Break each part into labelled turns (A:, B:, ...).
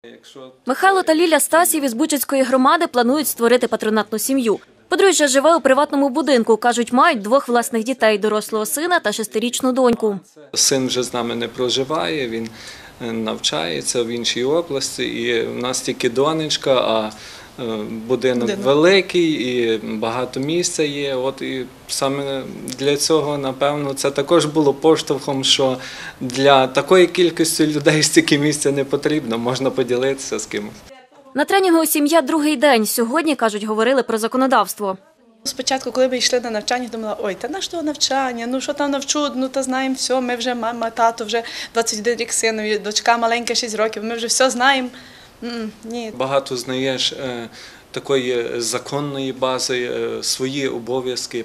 A: Михайло та Ліля Стасів із Бучацької громади планують створити патронатну сім'ю. Подружжя живе у приватному будинку. Кажуть, мають двох власних дітей – дорослого сина та 6-річну доньку.
B: Син вже з нами не проживає, він навчається в іншій області. І в нас тільки донечка, а будинок великий і багато місця є. От і саме для цього, напевно, це також було поштовхом, що для такої кількості людей стільки місця не потрібно, можна поділитися з кимось.
A: На тренінгу «Сім'я. Другий день» сьогодні, кажуть, говорили про законодавство.
C: Спочатку, коли ми йшли на навчання, думала, ой, та на що навчання, ну що там навчу, ну та знаємо все, ми вже мама, тато, вже 21 рік синові, дочка маленька, 6 років, ми вже все знаємо. Ні.
B: Багато знаєш такої законної бази, свої обов'язки,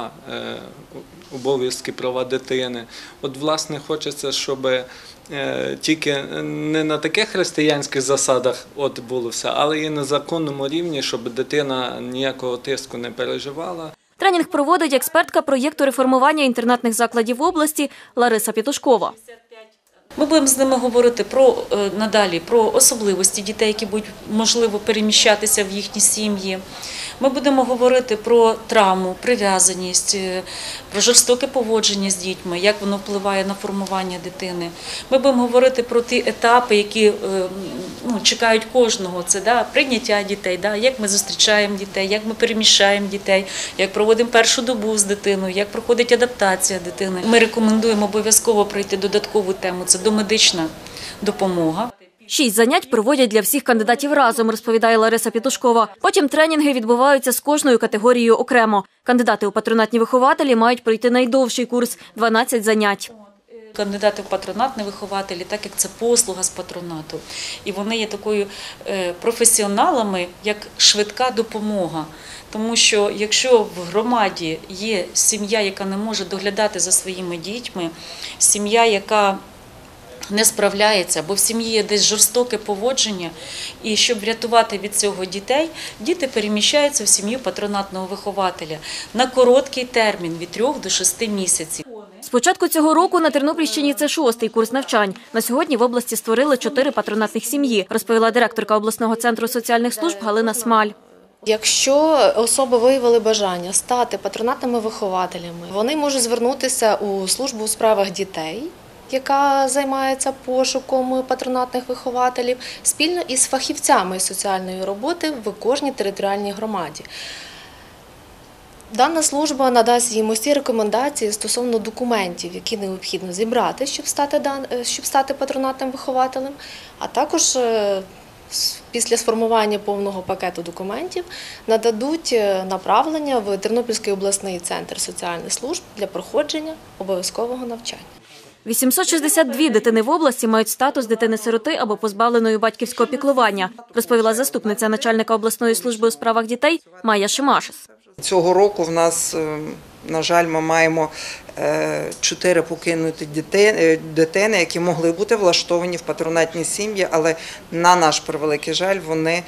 B: права дитини. От, власне, хочеться, щоб тільки не на таких християнських засадах було все, але і на законному рівні, щоб дитина ніякого тиску не переживала.
A: Тренінг проводить експертка проєкту реформування інтернатних закладів області Лариса Петушкова.
D: Ми будемо з ними говорити надалі про особливості дітей, які будуть, можливо, переміщатися в їхні сім'ї. Ми будемо говорити про травму, прив'язаність, про жорстоке поводження з дітьми, як воно впливає на формування дитини. Ми будемо говорити про ті етапи, які чекають кожного. Це прийняття дітей, як ми зустрічаємо дітей, як ми переміщаємо дітей, як проводимо першу добу з дитиною, як проходить адаптація дитини. Ми рекомендуємо обов'язково пройти додаткову тему – це домедична допомога.
A: 6 занять проводять для всіх кандидатів разом, розповідає Лариса Петушкова. Потім тренінги відбуваються з кожною категорією окремо. Кандидати у патронатні вихователі мають пройти найдовший курс – 12 занять.
D: Кандидати в патронатні вихователі, так як це послуга з патронату. І вони є такою професіоналами, як швидка допомога. Тому що якщо в громаді є сім'я, яка не може доглядати за своїми дітьми, сім'я, яка не справляється, бо в сім'ї є десь жорстоке поводження, і щоб врятувати від цього дітей, діти переміщаються в сім'ю патронатного вихователя на короткий термін – від 3 до 6 місяців.
A: З початку цього року на Тернопільщині це 6-й курс навчань. На сьогодні в області створили 4 патронатних сім'ї, розповіла директорка обласного центру соціальних служб Галина Смаль.
E: Якщо особи виявили бажання стати патронатними вихователями, вони можуть звернутися у службу у справах дітей, яка займається пошуком патронатних вихователів, спільно із фахівцями соціальної роботи в кожній територіальній громаді. Дана служба надасть їм усі рекомендації стосовно документів, які необхідно зібрати, щоб стати патронатним вихователем, а також після сформування повного пакету документів нададуть направлення в Тернопільський обласний центр соціальних служб для проходження обов'язкового навчання.
A: 862 дитини в області мають статус дитини-сироти або позбавленої батьківського піклування, розповіла заступниця начальника обласної служби у справах дітей Майя Шимашис.
F: Цього року в нас, на жаль, ми маємо 4 покинуті дитини, які могли бути влаштовані в патронатні сім'ї, але на наш превеликий жаль, вони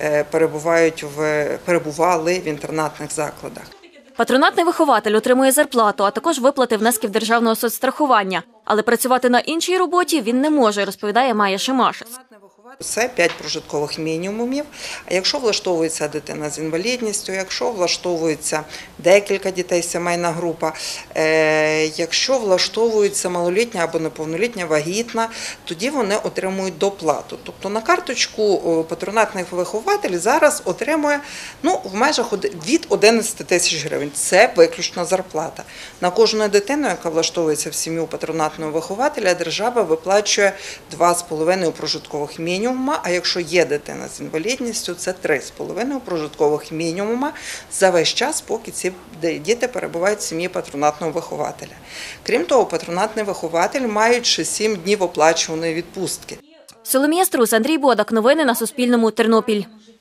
F: перебували в інтернатних закладах.
A: Патронатний вихователь отримує зарплату, а також виплати внесків державного соцстрахування. Але працювати на іншій роботі він не може, розповідає Майя Шимашис.
F: Це 5 прожиткових мінімумів. А якщо влаштовується дитина з інвалідністю, якщо влаштовується декілька дітей, сімейна група, якщо влаштовується малолітня або неповнолітня вагітна, тоді вони отримують доплату. Тобто на карточку патронатних вихователів зараз отримує в межах від 11 тисяч гривень. Це виключно зарплата. На кожну дитину, яка влаштовується в сім'ю патронатного вихователя, держава виплачує 2,5 прожиткових мінімума, а якщо є дитина з інвалідністю, це 3,5 прожиткових мінімума за весь час, поки ці діти перебувають в сім'ї патронатного вихователя. Крім того, патронатний вихователь має ще 7 днів оплачуваної відпустки.
A: Соломія Струс, Андрій Бодак. Новини на Суспільному. Тернопіль.